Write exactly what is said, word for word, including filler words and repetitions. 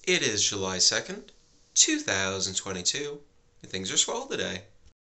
It is July second, two thousand twenty-two, and things are swell today.